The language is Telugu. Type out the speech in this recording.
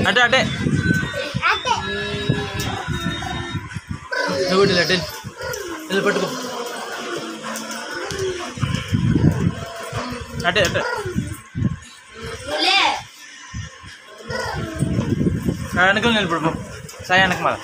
అటే అటే నువ్వు అటే వెళ్ళి పట్టుకో అటే అటే వెనకలు నిలబడిపో సాయి వెనక మళ్ళా